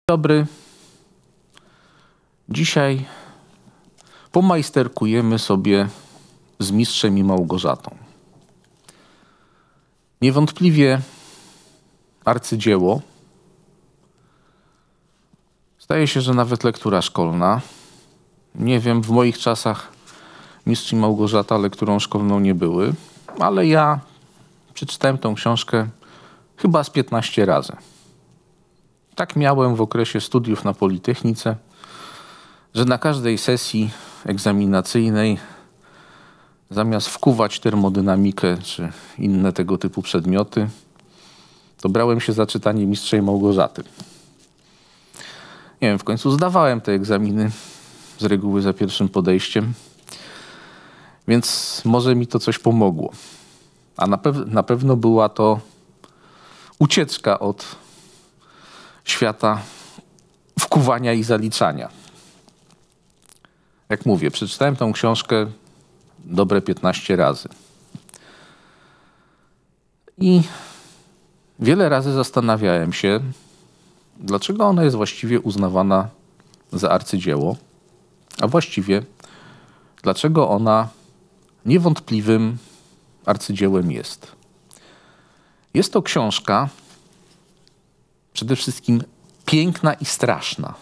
Dobry. Dzisiaj pomajsterkujemy sobie z Mistrzem i Małgorzatą. Niewątpliwie arcydzieło. Zdaje się, że nawet lektura szkolna. Nie wiem, w moich czasach Mistrz i Małgorzata lekturą szkolną nie były, ale ja przeczytałem tą książkę chyba z 15 razy. Tak miałem w okresie studiów na Politechnice, że na każdej sesji egzaminacyjnej zamiast wkuwać termodynamikę czy inne tego typu przedmioty, to brałem się za czytanie Mistrza i Małgorzaty. Nie wiem, w końcu zdawałem te egzaminy z reguły za pierwszym podejściem, więc może mi to coś pomogło. A na pewno była to ucieczka od świata wkuwania i zaliczania. Jak mówię, przeczytałem tą książkę dobre 15 razy. I wiele razy zastanawiałem się, dlaczego ona jest właściwie uznawana za arcydzieło, a właściwie dlaczego ona niewątpliwym arcydziełem jest. Jest to książka przede wszystkim piękna i straszna,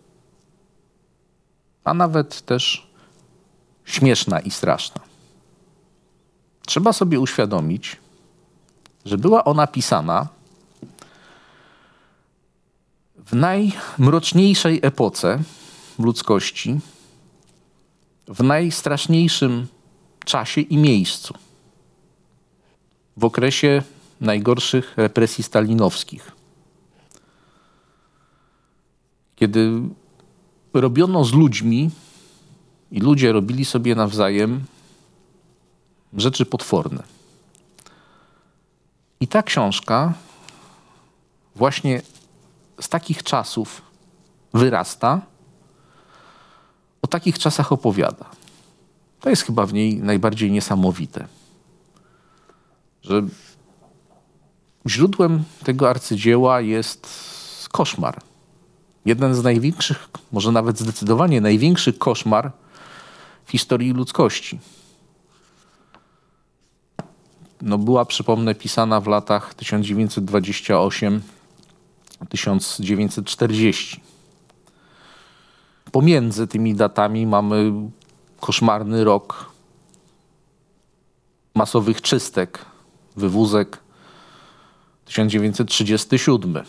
a nawet też śmieszna i straszna. Trzeba sobie uświadomić, że była ona pisana w najmroczniejszej epoce ludzkości, w najstraszniejszym czasie i miejscu, w okresie najgorszych represji stalinowskich, kiedy robiono z ludźmi i ludzie robili sobie nawzajem rzeczy potworne. I ta książka właśnie z takich czasów wyrasta, o takich czasach opowiada. To jest chyba w niej najbardziej niesamowite, że źródłem tego arcydzieła jest koszmar. Jeden z największych, może nawet zdecydowanie największy koszmar w historii ludzkości. Była, przypomnę, pisana w latach 1928-1940. Pomiędzy tymi datami mamy koszmarny rok masowych czystek, wywózek 1937.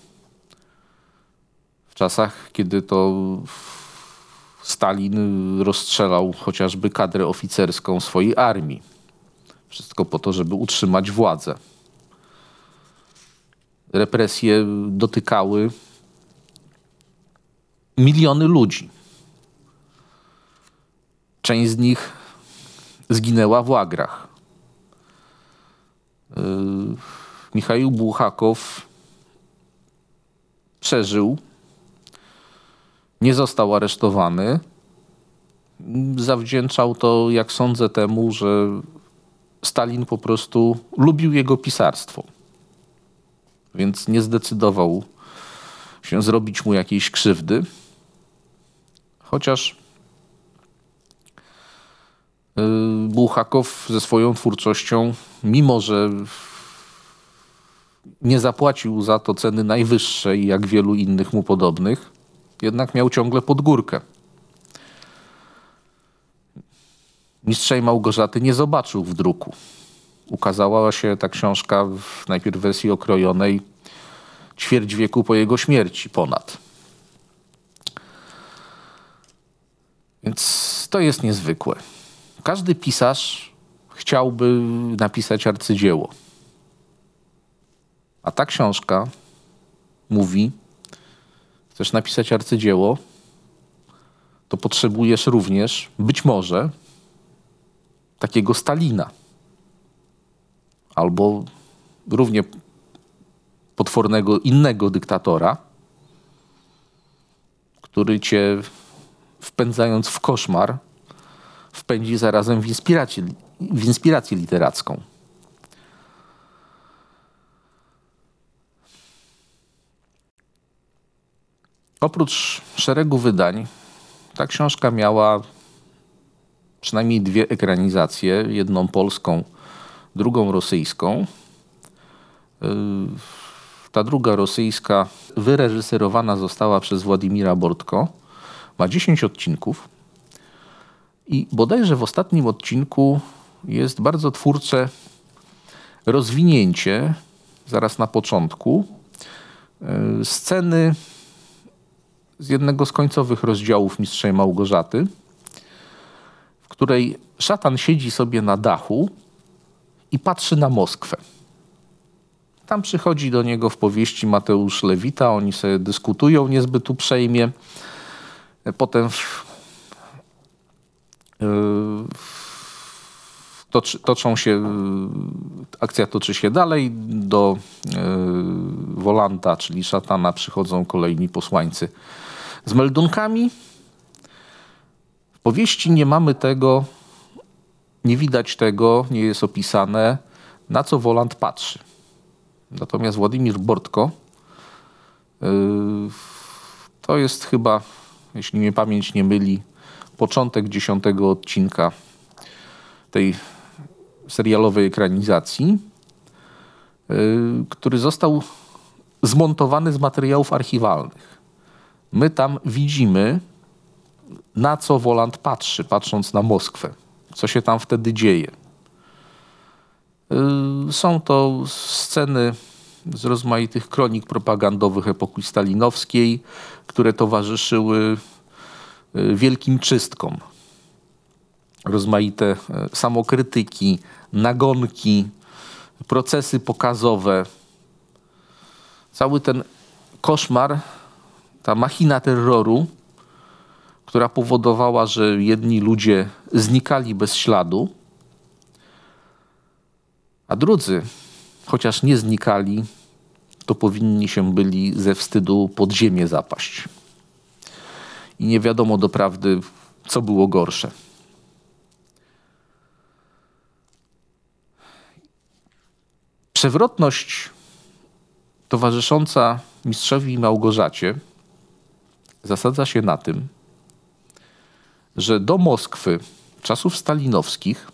W czasach, kiedy to Stalin rozstrzelał chociażby kadrę oficerską swojej armii. Wszystko po to, żeby utrzymać władzę. Represje dotykały miliony ludzi. Część z nich zginęła w łagrach. Michaił Bułhakow przeżył, nie został aresztowany. Zawdzięczał to, jak sądzę, temu, że Stalin po prostu lubił jego pisarstwo. Więc nie zdecydował się zrobić mu jakiejś krzywdy. Chociaż Bułhakow ze swoją twórczością, mimo że nie zapłacił za to ceny najwyższej, jak wielu innych mu podobnych, jednak miał ciągle pod górkę. Mistrza i Małgorzaty nie zobaczył w druku. Ukazała się ta książka najpierw w wersji okrojonej ćwierć wieku po jego śmierci ponad. Więc to jest niezwykłe. Każdy pisarz chciałby napisać arcydzieło. A ta książka mówi: chcesz napisać arcydzieło, to potrzebujesz również, być może, takiego Stalina. Albo równie potwornego innego dyktatora, który cię, wpędzając w koszmar, wpędzi zarazem w inspirację literacką. Oprócz szeregu wydań, ta książka miała przynajmniej 2 ekranizacje, jedną polską, drugą rosyjską. Ta druga rosyjska wyreżyserowana została przez Władimira Bortko. Ma 10 odcinków i bodajże w ostatnim odcinku jest bardzo twórcze rozwinięcie, zaraz na początku, sceny z jednego z końcowych rozdziałów Mistrza i Małgorzaty, w której szatan siedzi sobie na dachu i patrzy na Moskwę. Tam przychodzi do niego w powieści Mateusz Lewita, oni sobie dyskutują niezbyt uprzejmie. Potem akcja toczy się dalej. Do Wolanta, czyli szatana, przychodzą kolejni posłańcy z meldunkami. W powieści nie mamy tego, nie widać tego, nie jest opisane, na co Wolant patrzy. Natomiast Władimir Bortko to jest chyba, jeśli mnie pamięć nie myli, początek 10. odcinka tej serialowej ekranizacji, który został zmontowany z materiałów archiwalnych. My tam widzimy, na co Wolant patrzy, patrząc na Moskwę. Co się tam wtedy dzieje. Są to sceny z rozmaitych kronik propagandowych epoki stalinowskiej, które towarzyszyły wielkim czystkom. Rozmaite samokrytyki, nagonki, procesy pokazowe. Cały ten koszmar, ta machina terroru, która powodowała, że jedni ludzie znikali bez śladu, a drudzy, chociaż nie znikali, to powinni się byli ze wstydu pod ziemię zapaść. I nie wiadomo doprawdy, co było gorsze. Przewrotność towarzysząca Mistrzowi i Małgorzacie zasadza się na tym, że do Moskwy czasów stalinowskich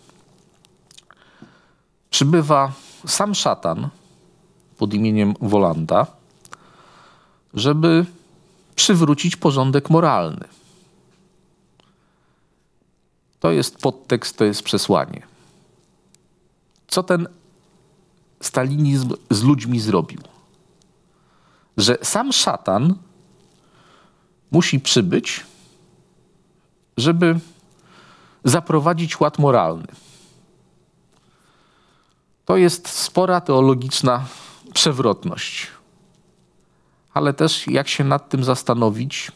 przybywa sam szatan pod imieniem Wolanta, żeby przywrócić porządek moralny. To jest podtekst, to jest przesłanie. Co ten stalinizm z ludźmi zrobił? Że sam szatan musi przybyć, żeby zaprowadzić ład moralny. To jest spora teologiczna przewrotność. Ale też jak się nad tym zastanowić,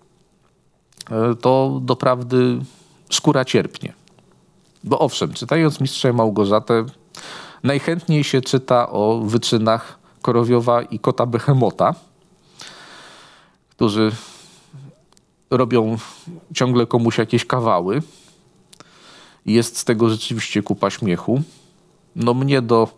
to doprawdy skóra cierpnie. Bo owszem, czytając Mistrza i Małgorzatę, najchętniej się czyta o wyczynach Korowiowa i kota Behemota, którzy robią ciągle komuś jakieś kawały. I jest z tego rzeczywiście kupa śmiechu. No mnie do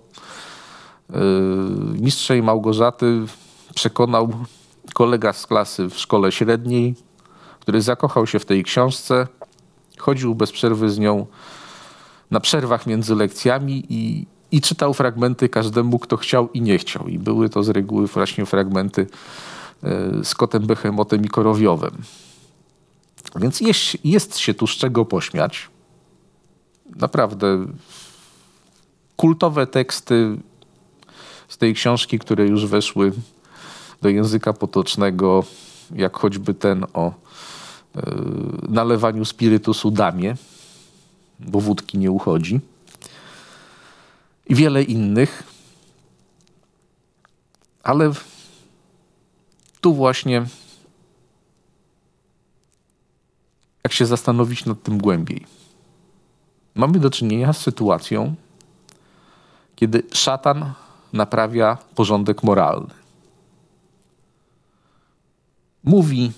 Mistrza i Małgorzaty przekonał kolega z klasy w szkole średniej, który zakochał się w tej książce, chodził bez przerwy z nią na przerwach między lekcjami i czytał fragmenty każdemu, kto chciał i nie chciał. I były to z reguły właśnie fragmenty z kotem Behemotem i Korowiowem. Więc jest się tu z czego pośmiać. Naprawdę kultowe teksty z tej książki, które już weszły do języka potocznego, jak choćby ten o nalewaniu spirytusu damie, bo wódki nie uchodzi. I wiele innych. Ale tu właśnie, jak się zastanowić nad tym głębiej, mamy do czynienia z sytuacją, kiedy szatan naprawia porządek moralny. Mówi,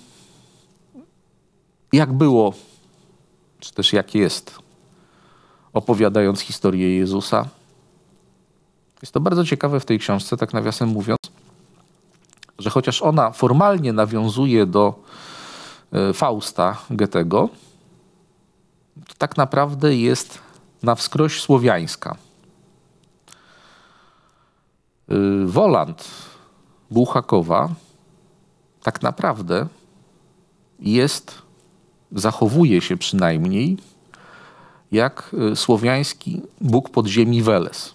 jak było, czy też jak jest, opowiadając historię Jezusa. Jest to bardzo ciekawe w tej książce, tak nawiasem mówiąc, że chociaż ona formalnie nawiązuje do Fausta Goethego, to tak naprawdę jest na wskroś słowiańska. Woland Bułhakowa tak naprawdę zachowuje się przynajmniej jak słowiański bóg podziemi Veles.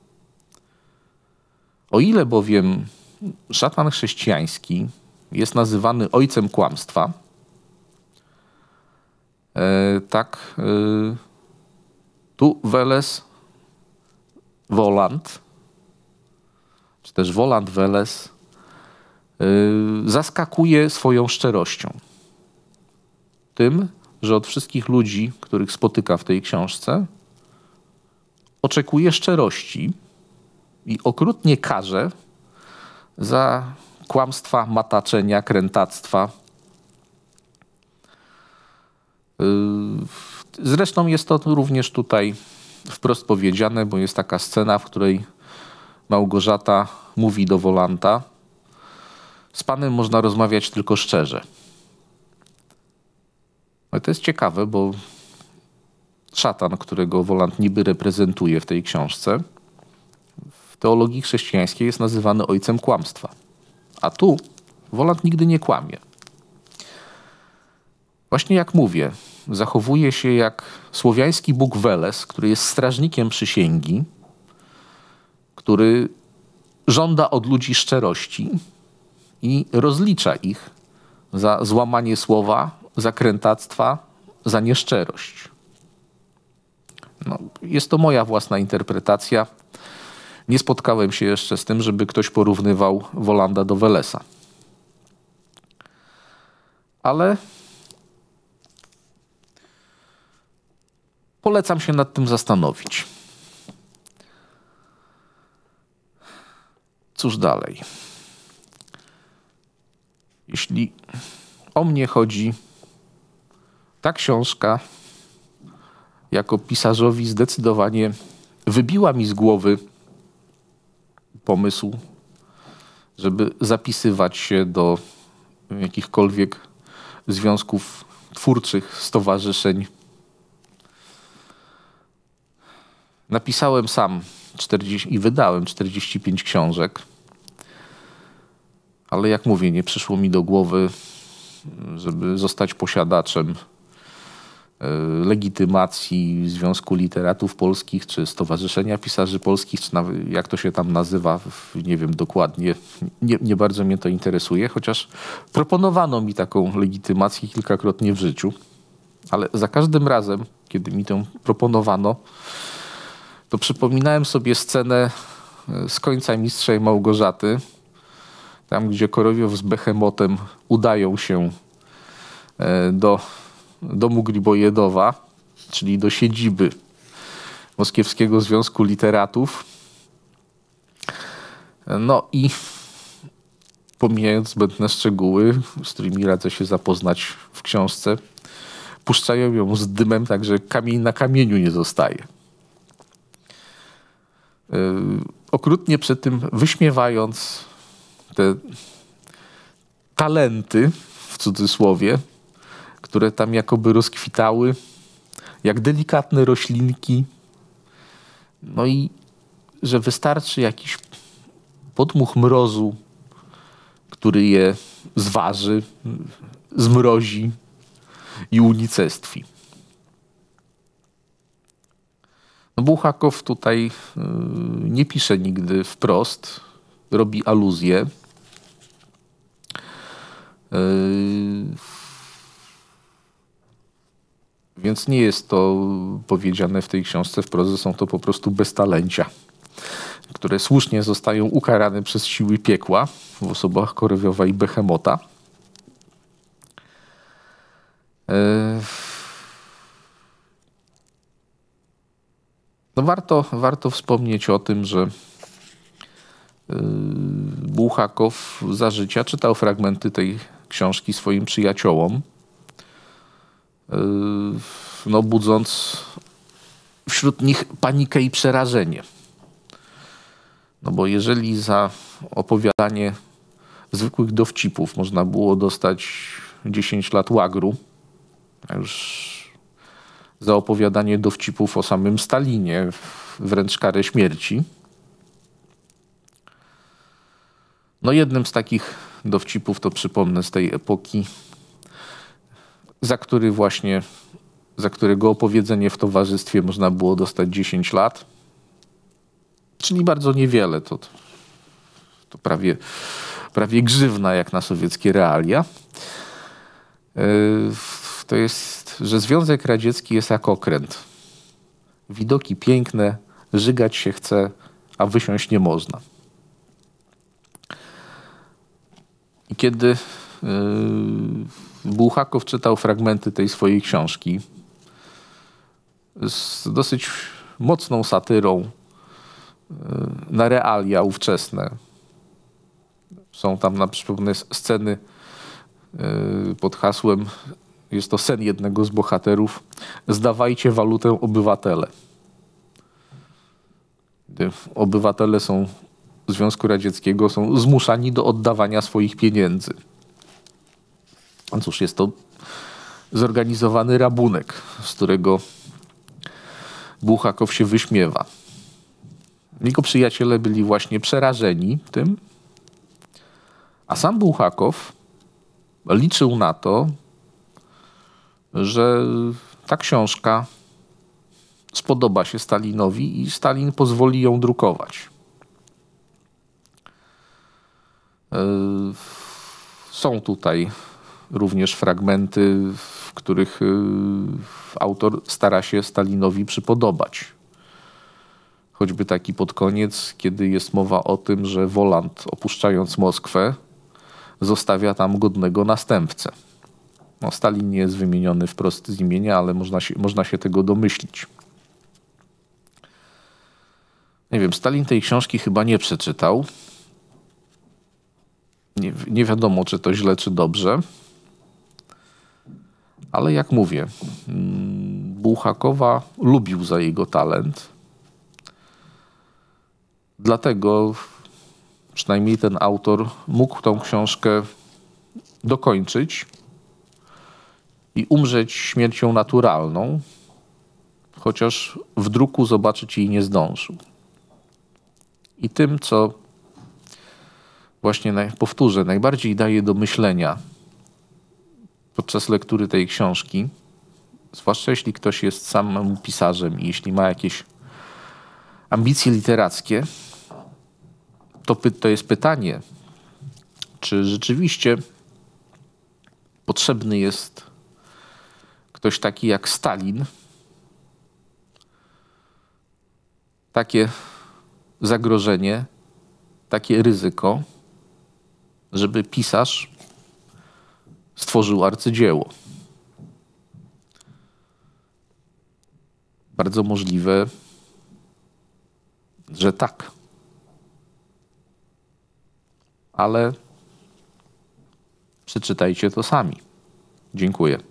O ile bowiem szatan chrześcijański jest nazywany ojcem kłamstwa, tak tu Veles, Woland, czy też Woland Veles zaskakuje swoją szczerością. Tym, że od wszystkich ludzi, których spotyka w tej książce, oczekuje szczerości i okrutnie karze za kłamstwa, mataczenia, krętactwa. Zresztą jest to również tutaj wprost powiedziane, bo jest taka scena, w której Małgorzata mówi do Wolanta: z panem można rozmawiać tylko szczerze. No to jest ciekawe, bo szatan, którego Woland niby reprezentuje w tej książce, w teologii chrześcijańskiej jest nazywany ojcem kłamstwa. A tu Woland nigdy nie kłamie. Właśnie jak mówię, zachowuje się jak słowiański bóg Veles, który jest strażnikiem przysięgi, który żąda od ludzi szczerości i rozlicza ich za złamanie słowa, za krętactwa, za nieszczerość. No, jest to moja własna interpretacja. Nie spotkałem się jeszcze z tym, żeby ktoś porównywał Wolanda do Velesa. Ale polecam się nad tym zastanowić. Cóż dalej? Jeśli o mnie chodzi, ta książka jako pisarzowi zdecydowanie wybiła mi z głowy pomysł, żeby zapisywać się do jakichkolwiek związków twórczych, stowarzyszeń. Napisałem sam i wydałem 45 książek, ale jak mówię, nie przyszło mi do głowy, żeby zostać posiadaczem legitymacji Związku Literatów Polskich, czy Stowarzyszenia Pisarzy Polskich, czy nawet jak to się tam nazywa, nie wiem dokładnie. Nie bardzo mnie to interesuje, chociaż proponowano mi taką legitymację kilkakrotnie w życiu, ale za każdym razem, kiedy mi tę proponowano, to przypominałem sobie scenę z końca Mistrza i Małgorzaty, tam gdzie Korowiow z Behemotem udają się do domu Gribojedowa, czyli do siedziby Moskiewskiego Związku Literatów. No i pomijając zbędne szczegóły, z którymi radzę się zapoznać w książce, puszczają ją z dymem, tak że kamień na kamieniu nie zostaje. Okrutnie przy tym wyśmiewając te talenty, w cudzysłowie, które tam jakoby rozkwitały, jak delikatne roślinki. No i że wystarczy jakiś podmuch mrozu, który je zważy, zmrozi i unicestwi. No Bułhakow tutaj nie pisze nigdy wprost, robi aluzje. Więc nie jest to powiedziane w tej książce wprost, są to po prostu beztalencia, które słusznie zostają ukarane przez siły piekła w osobach Korowiowa i Behemota. No warto wspomnieć o tym, że Bułhakow za życia czytał fragmenty tej książki swoim przyjaciołom, no budząc wśród nich panikę i przerażenie. No bo jeżeli za opowiadanie zwykłych dowcipów można było dostać 10 lat łagru. A już za opowiadanie dowcipów o samym Stalinie wręcz karę śmierci. No jednym z takich dowcipów to przypomnę z tej epoki, za którego opowiedzenie w towarzystwie można było dostać 10 lat. Czyli bardzo niewiele, to prawie grzywna jak na sowieckie realia. To jest, że Związek Radziecki jest jak okręt. Widoki piękne, żygać się chce, a wysiąść nie można. I kiedy Bułhakow czytał fragmenty tej swojej książki z dosyć mocną satyrą na realia ówczesne. Są tam na przykład sceny pod hasłem, jest to sen jednego z bohaterów, zdawajcie walutę obywatele. Obywatele Związku Radzieckiego są zmuszani do oddawania swoich pieniędzy. No cóż, jest to zorganizowany rabunek, z którego Bułhakow się wyśmiewa. Jego przyjaciele byli właśnie przerażeni tym, a sam Bułhakow liczył na to, że ta książka spodoba się Stalinowi i Stalin pozwoli ją drukować. Są tutaj również fragmenty, w których autor stara się Stalinowi przypodobać. Choćby taki pod koniec, kiedy jest mowa o tym, że Woland, opuszczając Moskwę, zostawia tam godnego następcę. No, Stalin nie jest wymieniony wprost z imienia, ale można się tego domyślić. Nie wiem, Stalin tej książki chyba nie przeczytał. Nie wiadomo, czy to źle, czy dobrze. Ale jak mówię, Bułhakowa lubił za jego talent. Dlatego przynajmniej ten autor mógł tą książkę dokończyć i umrzeć śmiercią naturalną, chociaż w druku zobaczyć jej nie zdążył. I tym, co właśnie, powtórzę, najbardziej daje do myślenia podczas lektury tej książki, zwłaszcza jeśli ktoś jest samym pisarzem i jeśli ma jakieś ambicje literackie, to jest pytanie, czy rzeczywiście potrzebny jest ktoś taki jak Stalin, takie zagrożenie, takie ryzyko, żeby pisarz stworzył arcydzieło. Bardzo możliwe, że tak. Ale przeczytajcie to sami. Dziękuję.